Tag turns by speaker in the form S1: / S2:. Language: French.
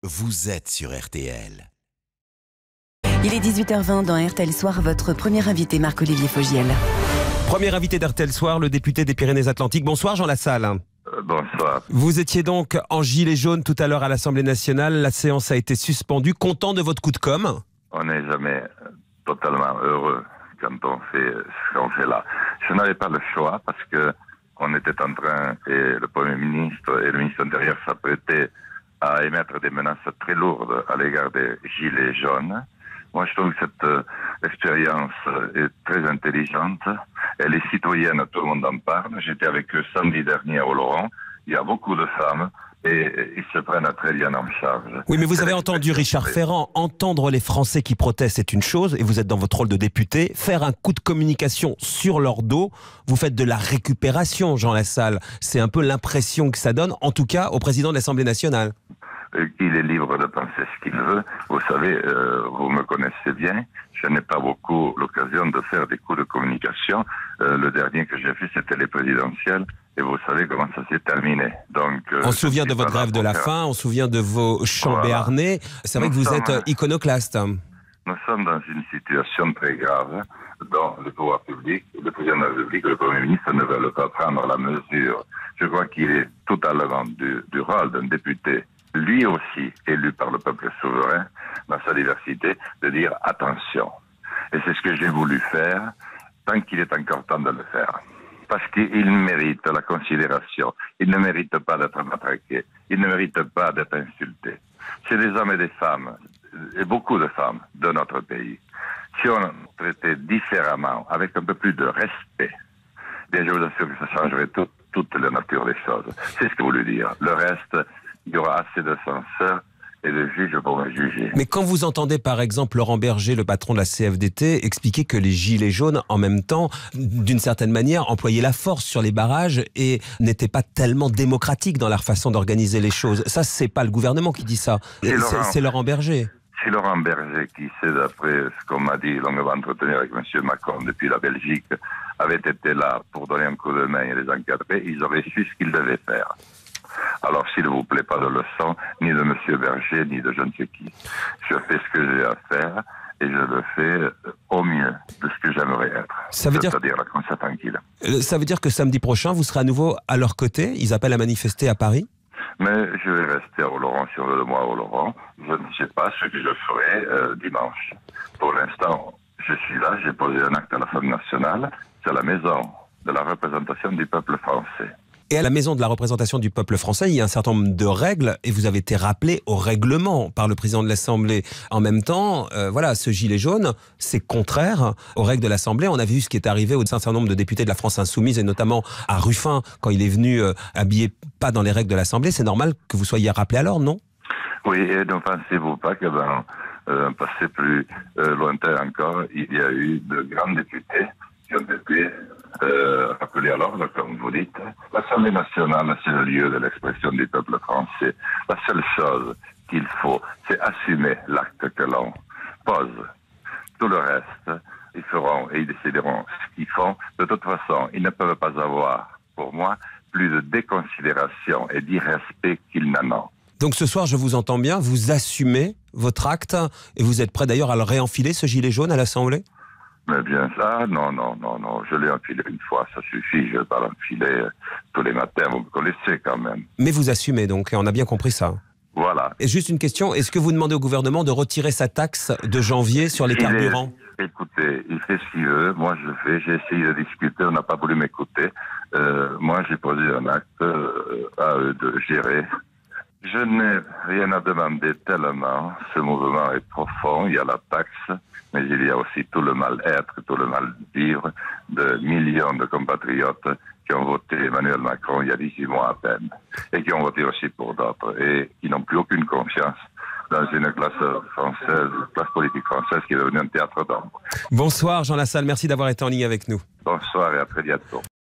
S1: Vous êtes sur RTL.
S2: Il est 18h20 dans RTL Soir, votre premier invité Marc-Olivier Fogiel.
S3: Premier invité d'RTL Soir, le député des Pyrénées-Atlantiques. Bonsoir Jean Lassalle.
S4: Bonsoir.
S3: Vous étiez donc en gilet jaune tout à l'heure à l'Assemblée nationale. La séance a été suspendue. Content de votre coup de com'?
S4: On n'est jamais totalement heureux quand on fait ce qu'on fait là. Je n'avais pas le choix parce que on était en train, et le Premier ministre et le ministre de l'Intérieur s'apprêtaient à émettre des menaces très lourdes à l'égard des gilets jaunes. Moi, je trouve que cette expérience est très intelligente. Elle est citoyenne, tout le monde en parle. J'étais avec eux samedi dernier au Laurent. Il y a beaucoup de femmes et ils se prennent très bien en charge.
S3: Oui, mais vous avez entendu Richard Ferrand. Entendre les Français qui protestent, c'est une chose, et vous êtes dans votre rôle de député. Faire un coup de communication sur leur dos, vous faites de la récupération, Jean Lassalle. C'est un peu l'impression que ça donne, en tout cas au président de l'Assemblée nationale.
S4: Il est libre de penser ce qu'il veut. Vous savez, vous me connaissez bien. Je n'ai pas beaucoup l'occasion de faire des coups de communication. Le dernier que j'ai fait, c'était les présidentielles. Et vous savez comment ça s'est terminé. Donc,
S3: on se souvient de votre grève de la faim, on se souvient de vos chants béarnais. C'est vrai que vous êtes iconoclaste.
S4: Nous sommes dans une situation très grave dont le pouvoir public, le président de la République, le Premier ministre ne veulent pas prendre la mesure. Je crois qu'il est totalement du rôle d'un député, lui aussi élu par le peuple souverain, dans sa diversité, de dire attention. Et c'est ce que j'ai voulu faire, tant qu'il est encore temps de le faire. Parce qu'il mérite la considération. Il ne mérite pas d'être matraqué. Il ne mérite pas d'être insulté. C'est des hommes et des femmes, et beaucoup de femmes de notre pays. Si on traitait différemment, avec un peu plus de respect, bien je vous assure que ça changerait toute la nature des choses. C'est ce que je voulais dire. Le reste, il y aura assez de censeurs et de juges pour me juger.
S3: Mais quand vous entendez par exemple Laurent Berger, le patron de la CFDT, expliquer que les gilets jaunes, en même temps, d'une certaine manière, employaient la force sur les barrages et n'étaient pas tellement démocratiques dans leur façon d'organiser les choses. Ça, c'est pas le gouvernement qui dit ça. C'est Laurent Berger.
S4: C'est Laurent Berger qui sait, d'après ce qu'on m'a dit, longuement entretenu avec M. Macron depuis la Belgique, avait été là pour donner un coup de main et les encadrer. Ils auraient su ce qu'ils devaient faire. Alors, s'il ne vous plaît, pas de leçon, ni de M. Berger, ni de je ne sais qui. Je fais ce que j'ai à faire et je le fais au mieux de ce que j'aimerais être. C'est-à-dire la conscience tranquille.
S3: Ça veut dire que samedi prochain, vous serez à nouveau à leur côté? Ils appellent à manifester à Paris?
S4: Mais je vais rester au Laurent sur le mois au Laurent. Je ne sais pas ce que je ferai dimanche. Pour l'instant, je suis là, j'ai posé un acte à l'Assemblée nationale. C'est à la maison de la représentation du peuple français.
S3: Et à la maison de la représentation du peuple français, il y a un certain nombre de règles et vous avez été rappelé au règlement par le président de l'Assemblée. En même temps, voilà, ce gilet jaune, c'est contraire aux règles de l'Assemblée. On a vu ce qui est arrivé au certain nombre de députés de la France Insoumise et notamment à Ruffin quand il est venu habillé pas dans les règles de l'Assemblée. C'est normal que vous soyez rappelé à l'ordre, non?
S4: Oui, et ne pensez-vous pas que dans un passé plus lointain encore, il y a eu de grands députés qui ont été rappelés à l'ordre, comme vous dites. L'Assemblée nationale, c'est le lieu de l'expression du peuple français. La seule chose qu'il faut, c'est assumer l'acte que l'on pose. Tout le reste, ils feront et ils décideront ce qu'ils font. De toute façon, ils ne peuvent pas avoir, pour moi, plus de déconsidération et d'irrespect qu'ils n'en ont.
S3: Donc ce soir, je vous entends bien, vous assumez votre acte et vous êtes prêt d'ailleurs à le réenfiler, ce gilet jaune, à l'Assemblée?
S4: Mais bien ça, non, je l'ai enfilé une fois, ça suffit, je ne vais pas l'enfiler tous les matins, vous me connaissez quand même.
S3: Mais vous assumez donc, et on a bien compris ça.
S4: Voilà.
S3: Et juste une question, est-ce que vous demandez au gouvernement de retirer sa taxe de janvier sur les carburants?
S4: Écoutez, il fait ce qu'il veut, moi j'ai essayé de discuter, on n'a pas voulu m'écouter. Moi j'ai posé un acte à eux de gérer. Je n'ai rien à demander tellement, ce mouvement est profond, il y a la taxe, mais il y a aussi tout le mal-être, tout le mal-vivre de millions de compatriotes qui ont voté Emmanuel Macron il y a 18 mois à peine, et qui ont voté aussi pour d'autres, et qui n'ont plus aucune confiance dans une classe française, classe politique française qui est devenue un théâtre d'ombre.
S3: Bonsoir Jean Lassalle, merci d'avoir été en ligne avec nous.
S4: Bonsoir et à très bientôt.